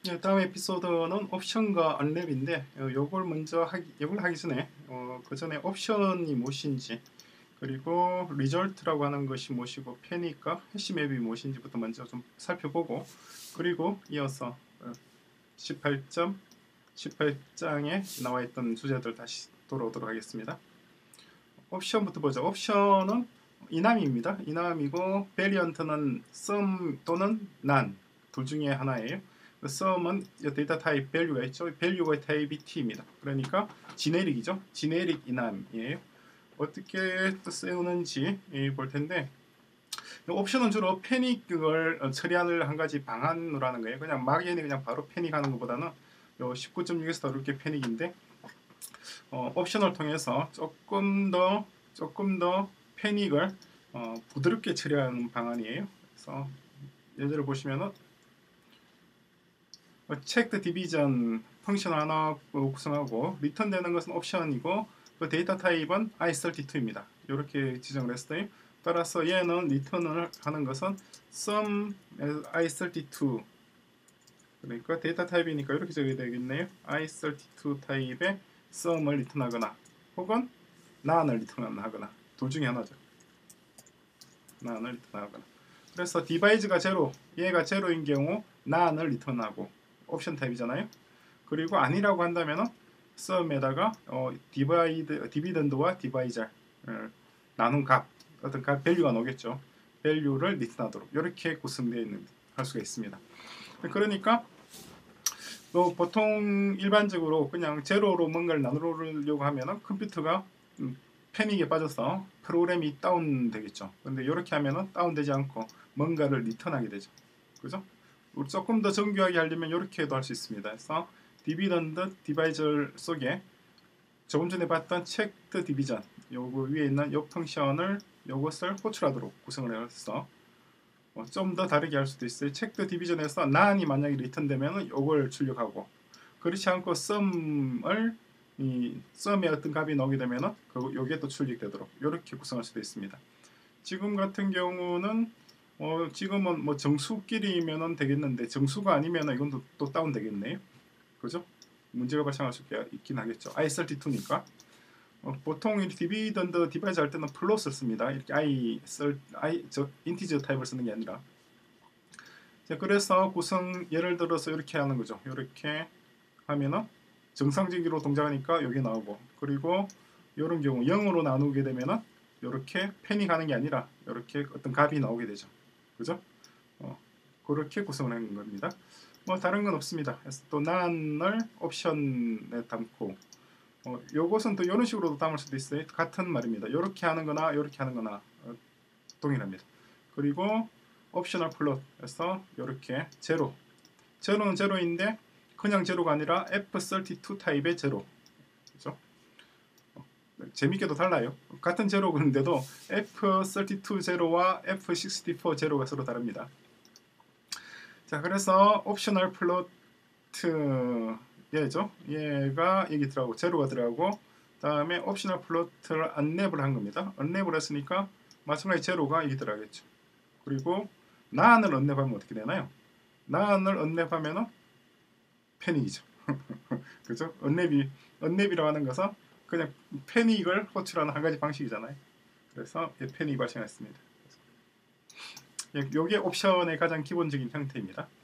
네, 다음 에피소드는 옵션과 언랩인데 요걸 먼저 요걸 하기 전에 그 전에 옵션이 무엇인지 그리고 리절트라고 하는 것이 무엇이고 패닉과 해시맵이 무엇인지부터 먼저 좀 살펴보고 그리고 이어서 18장에 나와 있던 주제들 다시 돌아오도록 하겠습니다. 옵션부터 보죠. 옵션은 이남입니다. 이남이고 베리언트는 some 또는 none 둘 중에 하나예요. sum은 데이터 타입 value가 있죠. value의 타입이 t입니다. 그러니까 지네릭이죠. 지네릭 이남이에요. 어떻게 쓰는지 볼 텐데 옵션은 주로 패닉을 처리하는 한 가지 방안으로 하는 거예요. 그냥 막연히 그냥 바로 패닉하는 것보다는 요 19.6에서 다룰게 패닉인데 옵션을 통해서 조금 더 패닉을 부드럽게 처리하는 방안이에요. 그래서 예를 보시면은 체크 디비전 펑션 하나 구성하고 리턴되는 것은 옵션이고 그 데이터 타입은 i32입니다. 이렇게 지정을 했어요. 따라서 얘는 리턴을 하는 것은 some i32 그러니까 데이터 타입이니까 이렇게 적어야 되겠네요. i32 타입의 some을 리턴하거나 혹은 none을 리턴하거나 둘 중에 하나죠. none을 리턴하거나 그래서 디바이즈가 제로 얘가 제로인 경우 none을 리턴하고 옵션 타입이잖아요. 그리고 아니라고 한다면은 sum에다가 디비던드와 디바이저 나눈 값 어떤 값 밸류가 나오겠죠. 밸류를 리턴하도록 이렇게 구성되어 있는 할 수가 있습니다. 그러니까 보통 일반적으로 그냥 제로로 뭔가를 나누려고 하면은 컴퓨터가 패닉에 빠져서 프로그램이 다운되겠죠. 그런데 이렇게 하면은 다운되지 않고 뭔가를 리턴하게 되죠. 그죠? 조금 더 정교하게 하려면 이렇게도 할 수 있습니다. 그래서 디비던드 디바이저 속에 조금 전에 봤던 체크 디비전 요거 위에 있는 요 펑션을 요것을 호출하도록 구성을 해서 좀 더 다르게 할 수도 있어요. 체크 디비전에서 none이 만약에 리턴되면 요걸 출력하고 그렇지 않고 sum을 sum의 어떤 값이 나오게 되면은 요게 또 출력되도록 이렇게 구성할 수도 있습니다. 지금 같은 경우는 지금은 뭐 정수끼리면은 되겠는데 정수가 아니면은 이건 또 다운 되겠네요. 그죠? 문제가 발생할 수 있긴 하겠죠. i32니까 보통 디비던드 디바이즈 할 때는 플롯을 씁니다. 이렇게 인티저 타입을 쓰는 게 아니라. 자, 그래서 구성 예를 들어서 이렇게 하는 거죠. 이렇게 하면은 정상적으로 동작하니까 여기 나오고 그리고 이런 경우 0으로 나누게 되면은 이렇게 패닉하는 게 아니라 이렇게 어떤 값이 나오게 되죠. 그죠? 그렇게 구성을 하는 겁니다. 뭐 다른 건 없습니다. 그래서 또 none을 옵션에 담고 요것은 또 이런 식으로도 담을 수도 있어요. 같은 말입니다. 이렇게 하는 거나 이렇게 하는 거나 동일합니다. 그리고 옵셔널 플롯에서 이렇게 제로는 제로인데 그냥 제로가 아니라 F32 타입의 제로. 그렇죠? 재밌게도 달라요. 같은 제로인데도 F32 제로와 F64 제로가 서로 다릅니다. 자, 그래서 옵셔널 플로트 얘죠. 얘가 여기 들어가고 제로가 들어가고 다음에 옵셔널 플로트를 언랩을 한 겁니다. 언랩을 했으니까 마찬가지 제로가 여기 들어가겠죠. 그리고 none을 언랩하면 어떻게 되나요? none을 언랩하면은 패닉이죠. 그죠? 언랩이라고 하는 것은 그냥 패닉을 호출하는 한 가지 방식이잖아요. 그래서 패닉이 발생했습니다. 이게 옵션의 가장 기본적인 형태입니다.